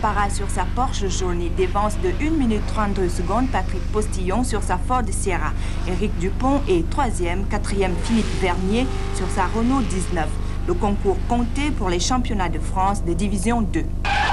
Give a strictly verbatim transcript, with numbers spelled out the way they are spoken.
Tampara sur sa Porsche jaune et dévance de une minute trente-deux secondes Patrick Postillon sur sa Ford Sierra. Éric Dupont est troisième, quatrième Philippe Vernier sur sa Renault dix-neuf. Le concours compté pour les championnats de France de division deux.